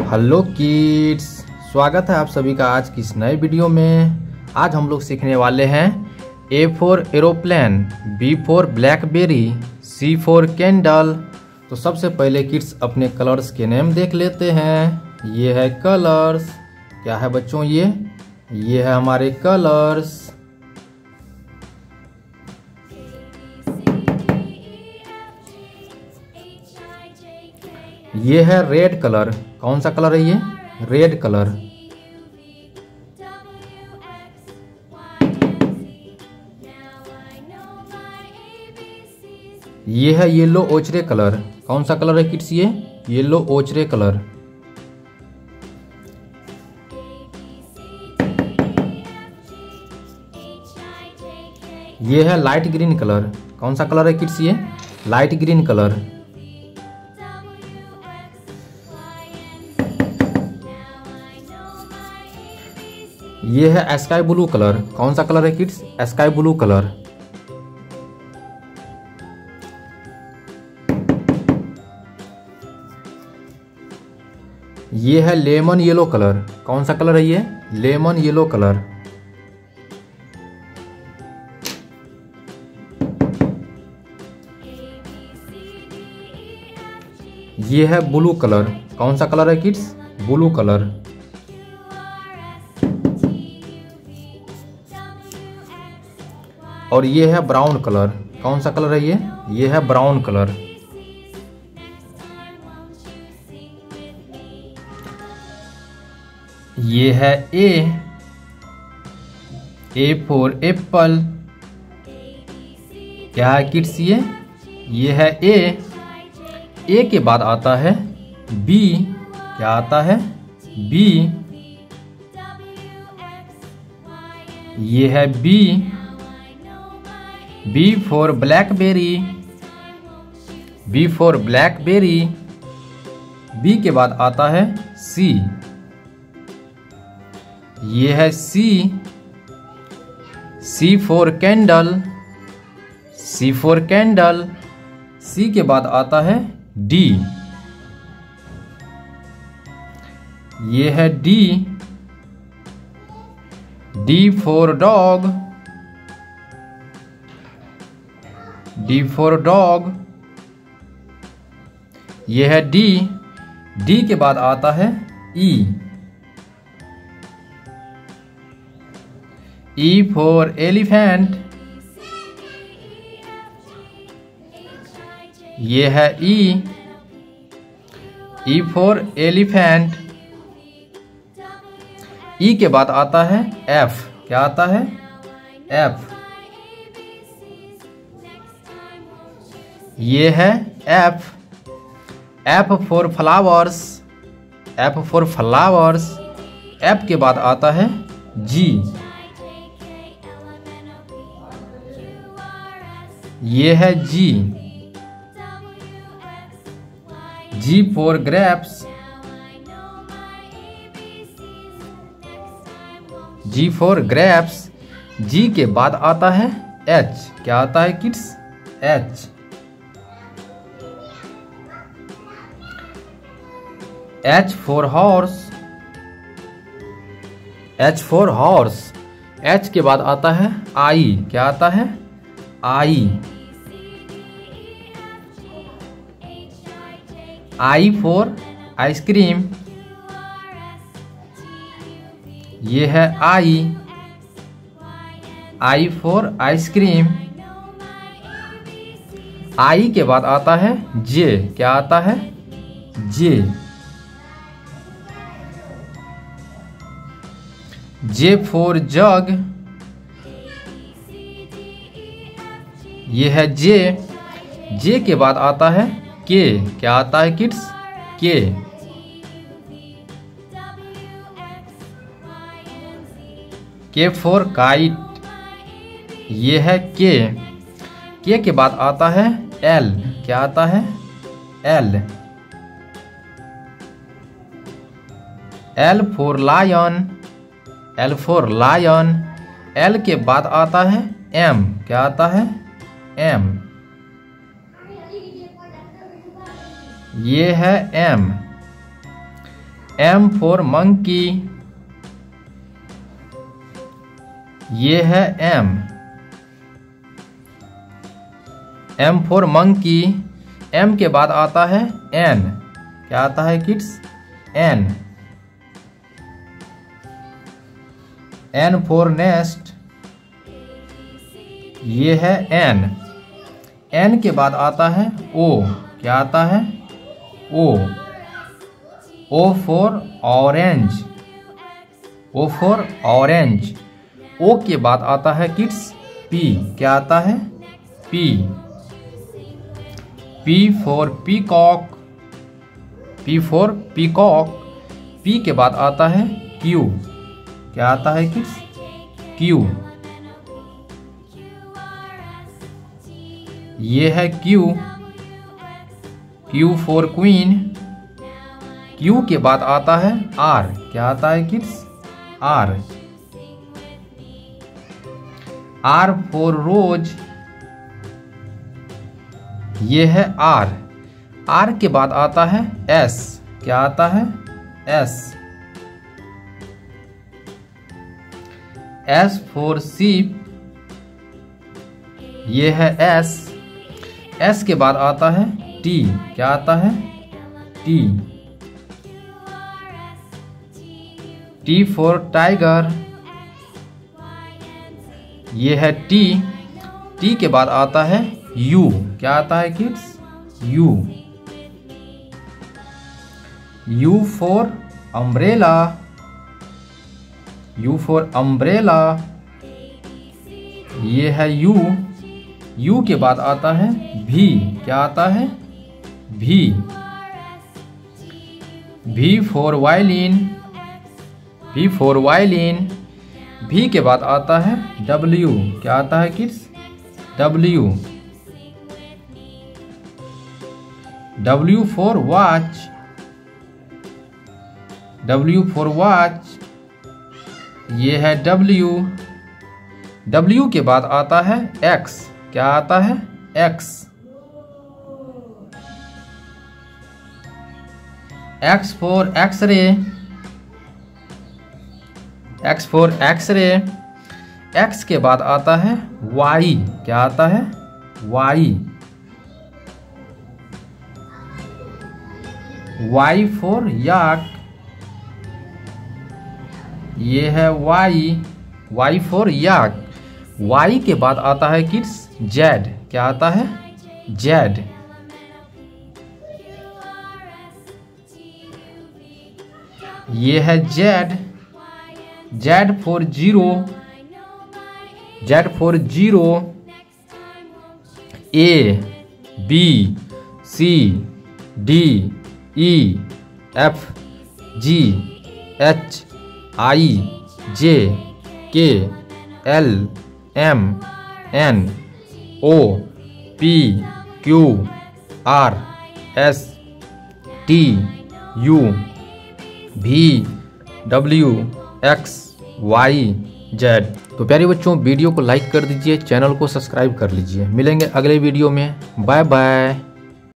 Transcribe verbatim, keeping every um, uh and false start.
Hello kids, स्वागत है आप सभी का आज की इस नए वीडियो में। आज हम लोग सीखने वाले हैं A for aeroplane, B for blackberry, C for candle. तो सबसे पहले किड्स अपने कलर्स के नेम देख लेते हैं। ये है कलर्स। क्या है बच्चों? ये ये है हमारे कलर्स। ये है रेड कलर। कौन सा कलर है ये? Red colour. ये है येलो ओचरे कलर। कौन सा कलर है किड्स? ये येलो ओचरे कलर। ये है लाइट ग्रीन कलर। कौन सा कलर है किड्स? ये लाइट ग्रीन कलर। ये है स्काई ब्लू कलर। कौन सा कलर है किड्स? Sky blue colour. ये है लेमन येलो कलर। कौन सा कलर है ये? Lemon yellow colour. ये है ब्लू कलर। कौन सा कलर है किड्स? Blue colour. और ये है ब्राउन कलर। कौन सा कलर है ये? ये है ब्राउन कलर। ये है ए ए फॉर एप्पल। क्या है किड्स? ये ये है ए। ए के बाद आता है बी। क्या आता है? बी। ये है B. B for blackberry. B for blackberry. B के बाद आता है सी। ये है C. C for candle. C for candle. C के बाद आता है डी। ये है D. D for dog. D for dog. ये है डी। डी के बाद आता है ई। E for elephant. ये है ई। E for elephant. ई के बाद आता है एफ। क्या आता है? एफ। ये है F. F for flowers. F for flowers. F के बाद आता है जी। ये है G. G for grapes. G for grapes. G के बाद आता है एच। क्या आता है kids? H. H for horse. H for horse. H के बाद आता है आई। क्या आता है? आई। I for ice cream. ये है आई। I for ice cream. आई के बाद आता है जे। क्या आता है? जे। J for jug. ये है जे। जे के बाद आता है के। क्या आता है किड्स? के। के फॉर काइट। ये है के। के के बाद आता है एल। क्या आता है? L. L for lion. L for lion. L के बाद आता है एम। क्या आता है? एम। ये है एम। एम फॉर मंकी, ये है M, M for monkey. M के बाद आता है एन, क्या आता है kids? N, N for nest, ये है एन। एन के बाद आता है ओ, क्या आता है? O, O for orange, O for orange. O के बाद आता है किड्स पी, क्या आता है? P, P for peacock, P for peacock. P के बाद आता है क्यू, क्या आता है किड्स? क्यू, ये है Q, Q for queen. Q के बाद आता है आर, क्या आता है kids? R, R for rose, ये है आर। आर के बाद आता है एस, क्या आता है? एस, एस फॉर सीप, ये है एस। एस के बाद आता है टी, क्या आता है? टी, टी फॉर टाइगर, ये है टी। टी के बाद आता है यू, क्या आता है kids? U, U for umbrella, U for umbrella, ये है यू। यू के बाद आता है भी, क्या आता है? V, V for violin, V for violin. V के बाद आता है डब्ल्यू, क्या आता है kids? W, W for watch, W for watch, ये है डब्ल्यू। डब्ल्यू के बाद आता है एक्स, क्या आता है? X, X for X ray, X for X ray. X के बाद आता है वाई, क्या आता है? वाई, वाई फॉर याक, ये है Y, Y for yak. Y के बाद आता है किड्स जेड, क्या आता है? जेड, ये है Z. Z for zero, Z for zero. A, B, C, D, E, F, G, H, I, J, K, L, M, N, O, P, Q, R, S, T, U, V, W, X, Y, Z. तो प्यारे बच्चों, video को like कर दीजिए, channel को subscribe कर लीजिए। मिलेंगे अगले वीडियो में। Bye bye.